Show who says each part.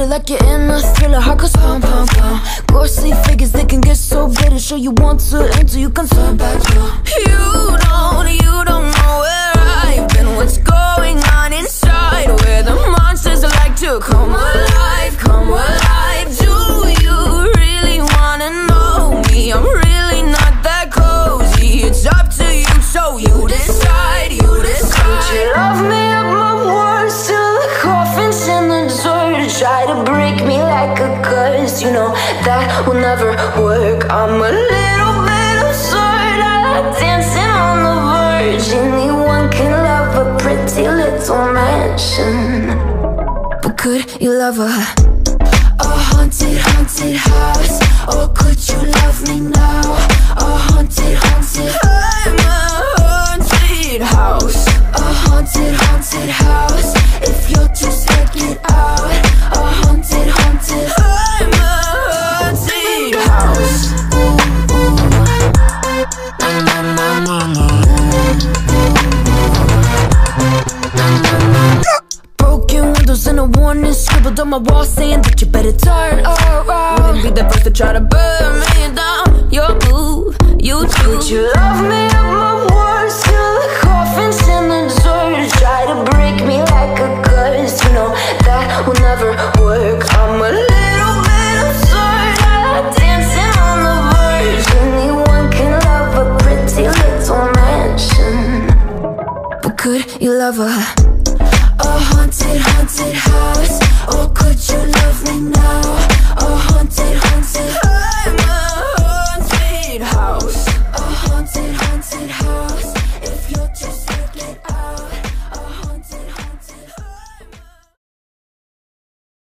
Speaker 1: feel like you're in a thriller. Heart goes pum pum pum. Ghostly figures, they can get so bitter. Show you want to enter, you can turn back. You don't know where I've been. What's going on inside? Where the monsters like to come alive, come alive. Do you really wanna know me? I'm really not that cozy. It's up to you, so you decide, you decide. Could you love me at my worst till the coffin's in the dirt? Try to break me like a curse, you know that will never work. I'm a little bit absurd, I like dancing on the verge. Anyone can love a pretty little mansion, but could you love a haunted, haunted house? Or could you love me now? A haunted, haunted, I'm a haunted house. A haunted, haunted house. If you're too scared, get out. A haunted, haunted, I'm a haunted house. Broken windows and a warning scribbled on my wall saying that you better turn around. Wouldn't be the first to try to burn me down. Your move, you do. Could you love me at my worst till the coffin's in the dirt? Try to break me like a curse, you know that will never work. I'm a little bit absurd, I like dancing on the verge. Anyone can love a pretty little mansion, but could you love a haunted, haunted house? Or could you love me now?